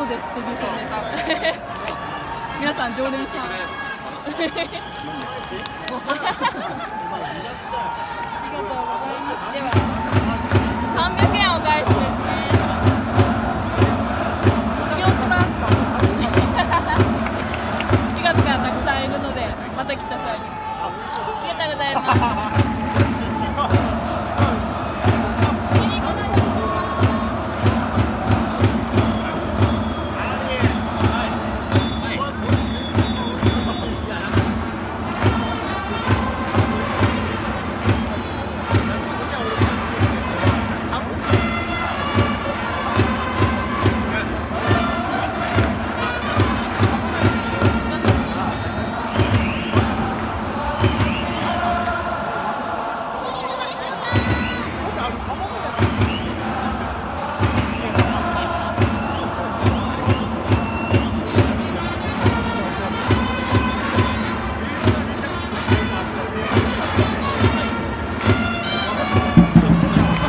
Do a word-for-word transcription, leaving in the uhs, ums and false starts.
ですデビュー戦です皆さん常連さんありがとうございます。ではさんびゃくえんお返し